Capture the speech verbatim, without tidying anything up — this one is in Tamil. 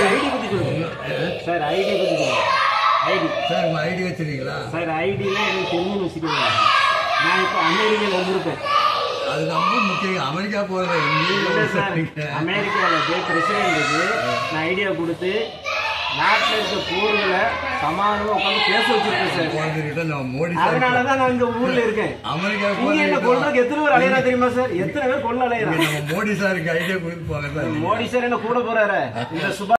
ஐடி பத்தி சொல்லுங்க சார். ஐடி பத்தி சொல்லுங்க. ஐடி சார் உங்க ஐடி வச்சிருக்கீங்களா சார்? ஐடியில எனக்கு தெரிஞ்சுன்னு வச்சுக்கோங்க. நான் இப்போ அமெரிக்காவில் வந்திருப்பேன். அது ரொம்ப முக்கியம். அமெரிக்கா போகிற இல்லை சார், அமெரிக்காவில் போய் பிரசிடென்ட்டுக்கு நான் ஐடியா கொடுத்து நாட்டில் இருக்க போர்களை சமாதானமாக உட்காந்து பேச வச்சிருக்கேன் சார். மோடி அதனாலதான் நான் இங்க ஊர்ல இருக்கேன். அமெரிக்கா என்ன கொள்றதுக்கு எத்தனை பேர் அலையறா தெரியுமா சார்? எத்தனை பேர் கொள்ள அலையறா? மோடி சாருக்கு ஐடியா கொடுத்து போங்க சார். மோடி சார் என்ன கூட போறாரு இந்த சுபா